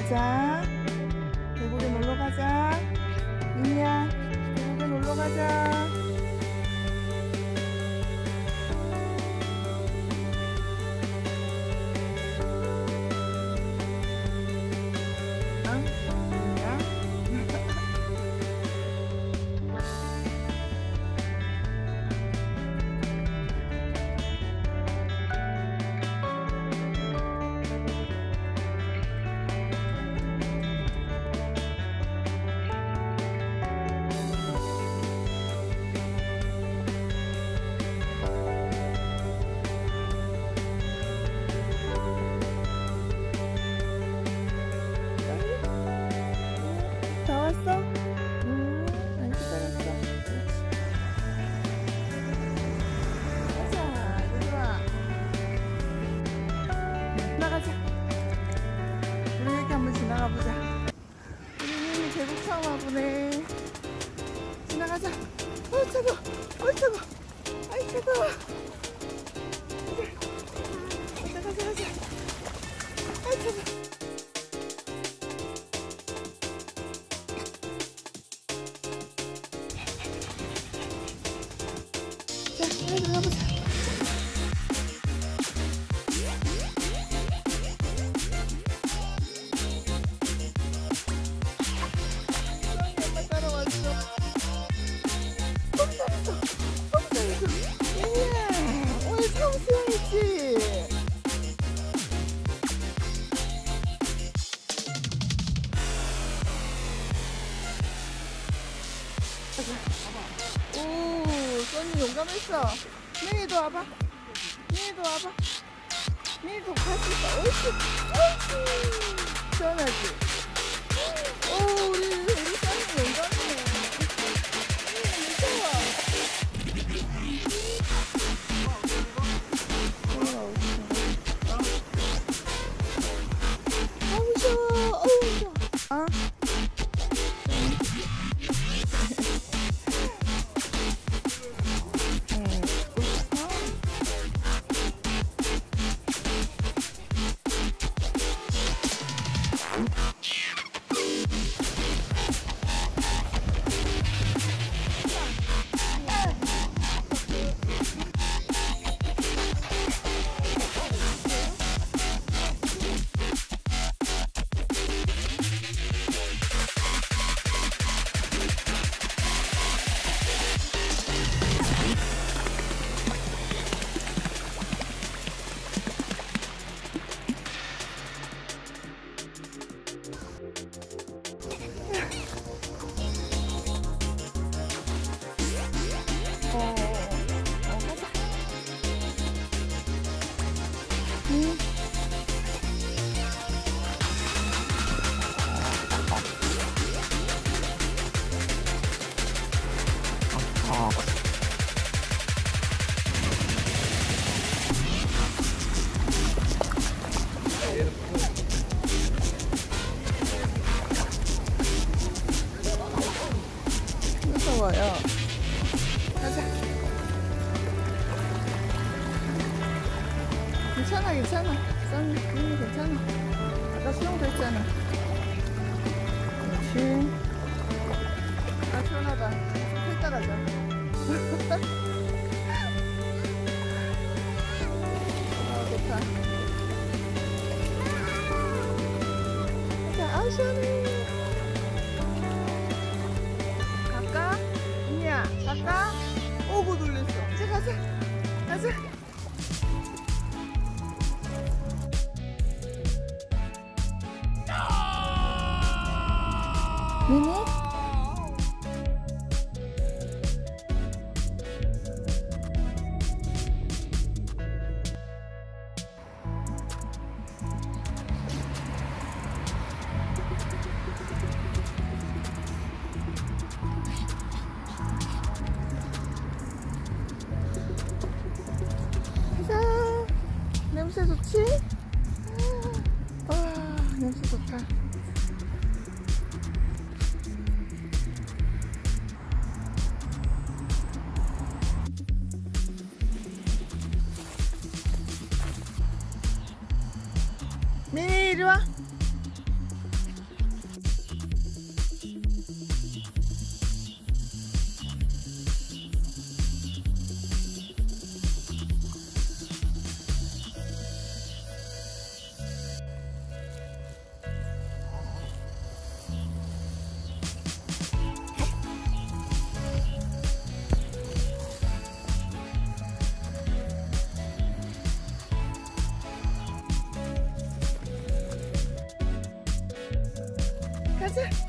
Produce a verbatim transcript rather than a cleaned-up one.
가자. 계곡에 놀러 가자. 미니야, 계곡에 놀러 가자. 다 왔어? 음, 안 기다렸어. 가자, 얘들아. 지나가자. 우리 여기 한번 지나가 보자. 우리 계곡 처음 와보네. 지나가자. 어, 차가워. 어, 차가워. 아이, 차가워. 가자, 가자, 가자. 아이, 차가워. 빨리 들어가보자. 엄마 따라왔어. 너무 잘했어. 너무 잘했어. 이야, 오늘 처음 수영했지? 오, 써니 용감했어. 미니도 와봐. 미니도 와봐. 미니도 갈 수 있어. 옳지. 옳지. 시원하지? 오, 우리, 우리 써니 용감이네. 미니 무서워. 아, 무서워. 어우, 무서워. 아? 무서워요. 가자. 괜찮아, 괜찮아. 썬, 음, 괜찮아. 아까 수영도 했잖아. 그렇지. 아, 시원하다. 셋다 가자. 아, 좋다. 자, 아, 시원해. 갈까? 미니야, 갈까? 오고 놀랬어. 이제 가자. 가자. 미니? 가자. 냄새 좋지? 와, 냄새 좋다. 미니 이리 와. 가자.